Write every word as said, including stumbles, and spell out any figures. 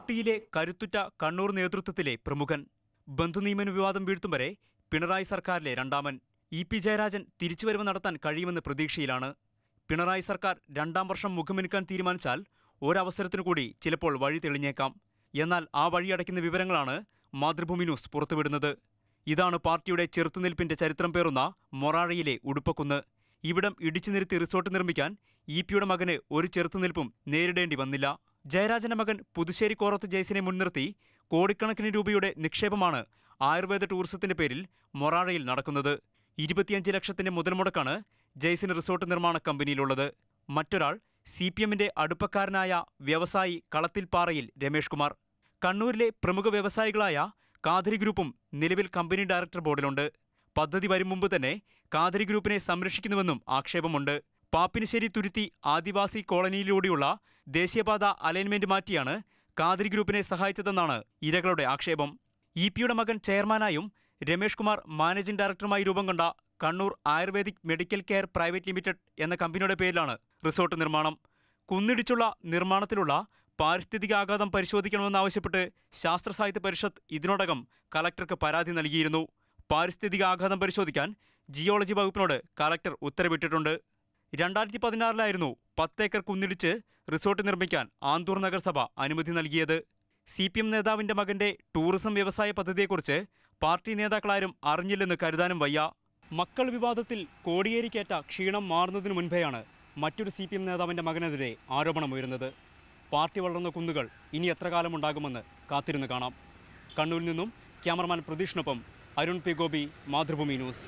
പാർട്ടിയിലെ കരുത്തുറ്റ കണ്ണൂർ നേതൃത്വത്തിലെ പ്രമുഖൻ. ബന്ധുനിയമന വിവാദം വീഴ്ത്തും വരെ പിണറായി സർക്കാരിലെ രണ്ടാമൻ. ഇ പി ജയരാജൻ തിരിച്ചുവരവ് നടത്താൻ കഴിയുമെന്ന് പ്രതീക്ഷയിലാണ്. പിണറായി സർക്കാർ രണ്ടാം വർഷം മുഖമിനുക്കാൻ തീരുമാനിച്ചാൽ ഒരവസരത്തിനു കൂടി ചിലപ്പോൾ വഴി തെളിഞ്ഞേക്കാം. എന്നാൽ ആ വഴിയടയ്ക്കുന്ന വിവരങ്ങളാണ് മാതൃഭൂമി ന്യൂസ് പുറത്തുവിടുന്നത്. ഇതാണ് പാർട്ടിയുടെ ചെറുത്തുനിൽപ്പിന്റെ ചരിത്രം പേറുന്ന മൊറാഴയിലെ ഉടുപ്പക്കുന്ന്. ഇവിടം ഇടിച്ചു നിരത്തി റിസോർട്ട് നിർമ്മിക്കാൻ ഇ പിയുടെ മകന് ഒരു ചെറുത്തുനിൽപ്പും നേരിടേണ്ടി വന്നില്ല. ജയരാജന്റെ മകൻ പുതുശ്ശേരി കോറത്ത് ജയ്സിനെ മുൻനിർത്തി കോടിക്കണക്കിന് രൂപയുടെ നിക്ഷേപമാണ് ആയുർവേദ ടൂറിസത്തിന്റെ പേരിൽ മൊറാഴയിൽ നടക്കുന്നത്. ഇരുപത്തിയഞ്ച് ലക്ഷത്തിന്റെ മുതൽ മുടക്കാണ് ജയ്സിന് റിസോർട്ട് നിർമ്മാണ കമ്പനിയിലുള്ളത്. മറ്റൊരാൾ സി പി എമ്മിന്റെ അടുപ്പക്കാരനായ വ്യവസായി കളത്തിൽപ്പാറയിൽ രമേഷ് കുമാർ. കണ്ണൂരിലെ പ്രമുഖ വ്യവസായികളായ കാതരി ഗ്രൂപ്പും നിലവിൽ കമ്പനി ഡയറക്ടർ ബോർഡിലുണ്ട്. പദ്ധതി വരും മുമ്പ് തന്നെ കാതരി ഗ്രൂപ്പിനെ സംരക്ഷിക്കുന്നുവെന്നും ആക്ഷേപമുണ്ട്. പാപ്പിനിശ്ശേരി തുരുത്തി ആദിവാസി കോളനിയിലൂടെയുള്ള ദേശീയപാത അലൈൻമെന്റ് മാറ്റിയാണ് കാതരി ഗ്രൂപ്പിനെ സഹായിച്ചതെന്നാണ് ഇരകളുടെ ആക്ഷേപം. ഇ പിയുടെ മകൻ ചെയർമാനായും രമേഷ് കുമാർ മാനേജിംഗ് ഡയറക്ടറുമായി രൂപം കൊണ്ട Kannur Ayurvedic medical care private limited എന്ന കമ്പനിയുടെ പേരിലാണ് റിസോർട്ട് നിർമ്മാണം. കുന്നിടിച്ചുള്ള നിർമ്മാണത്തിലുള്ള പാരിസ്ഥിതികാഘാതം പരിശോധിക്കണമെന്നാവശ്യപ്പെട്ട് ശാസ്ത്ര സാഹിത്യ പരിഷത്ത് ഇതിനോടകം കലക്ടർക്ക് പരാതി നൽകിയിരുന്നു. പാരിസ്ഥിതികാഘാതം പരിശോധിക്കാൻ ജിയോളജി വകുപ്പിനോട് കലക്ടർ ഉത്തരവിട്ടിട്ടുണ്ട്. രണ്ടായിരത്തി പതിനാറിലായിരുന്നു പത്തേക്കർ കുന്നിടിച്ച് റിസോർട്ട് നിർമ്മിക്കാൻ ആന്തൂർ നഗരസഭ അനുമതി നൽകിയത്. സി പി എം നേതാവിന്റെ മകന്റെ ടൂറിസം വ്യവസായ പദ്ധതിയെക്കുറിച്ച് പാർട്ടി നേതാക്കളാരും അറിഞ്ഞില്ലെന്ന് കരുതാനും വയ്യ. മക്കൾ വിവാദത്തിൽ കോടിയേരിക്കേറ്റ ക്ഷീണം മാറുന്നതിനു മുൻപെയാണ് മറ്റൊരു സി പി എം നേതാവിന്റെ മകനെതിരെ ആരോപണമുയരുന്നത്. പാർട്ടി വളർന്ന കുന്നുകൾ ഇനി എത്ര കാലമുണ്ടാകുമെന്ന് കാത്തിരുന്ന് കാണാം. കണ്ണൂരിൽ നിന്നും ക്യാമറമാൻ പ്രതീഷിനൊപ്പം അരുൺ പി ഗോപി, മാതൃഭൂമി ന്യൂസ്.